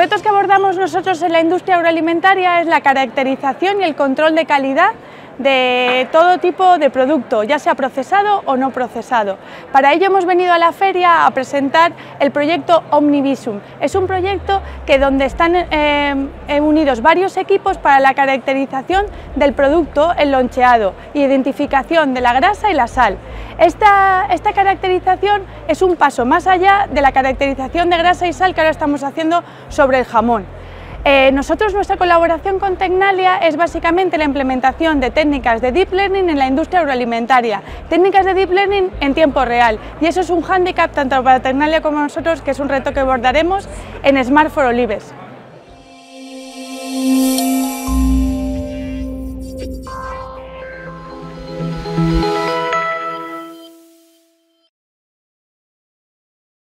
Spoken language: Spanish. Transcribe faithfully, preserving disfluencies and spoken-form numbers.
retos que abordamos nosotros en la industria agroalimentaria es la caracterización y el control de calidad de todo tipo de producto, ya sea procesado o no procesado. Para ello hemos venido a la feria a presentar el proyecto Omnivisum. Es un proyecto que donde están eh, unidos varios equipos para la caracterización del producto en loncheado, identificación de la grasa y la sal. Esta, esta caracterización es un paso más allá de la caracterización de grasa y sal que ahora estamos haciendo sobre el jamón. Eh, nosotros, nuestra colaboración con Tecnalia es básicamente la implementación de técnicas de Deep Learning en la industria agroalimentaria, técnicas de Deep Learning en tiempo real, y eso es un hándicap tanto para Tecnalia como nosotros, que es un reto que abordaremos en Smart for Olives.